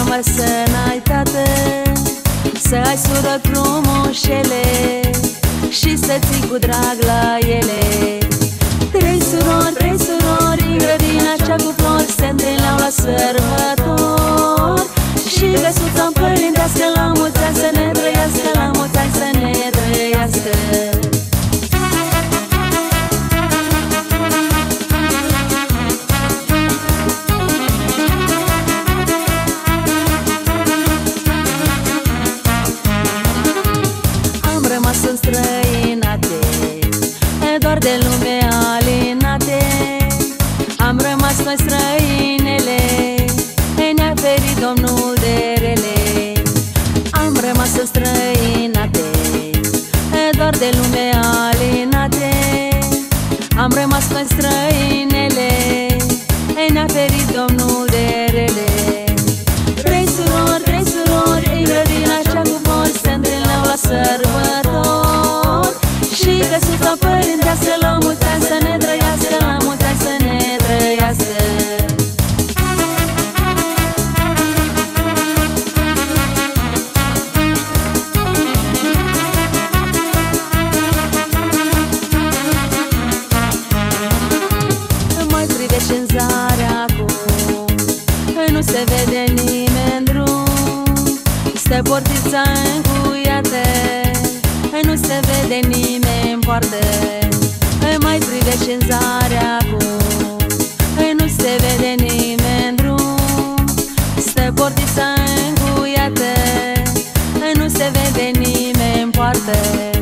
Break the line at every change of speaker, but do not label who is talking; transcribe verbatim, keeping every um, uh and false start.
mari sănătate, să ai surori frumoșele și să ții cu drag la ele. Trei surori, trei surori, în grădina cea cu flori se întâlneau la sărbători. Și căsuța-mi părintească, la mulți ani să ne trăiască, la mulți ani să ne trăiască. Am rămas în străinate, doar de lume alinate. Am rămas noi străinele, ne-a ferit Domnul de rele. Am rămas în străinate, doar de lume alinate. Am rămas noi străinele, ne-a ferit Domnul de rele. Trei surori, trei surori, în grădina cea cu flori se întâlneau la sărbători. Și căsuța părintească, la mulți ani să ne trăiască, la mulți ani să ne trăiască. Mai privești în zare acum, nu se vede nimeni drum. Stă portița încuiată, nu se vede nimeni în poartă. Mai privești în zare acum, nu se vede nimeni drum. Stă portița încuiată, nu se vede nimeni în poartă.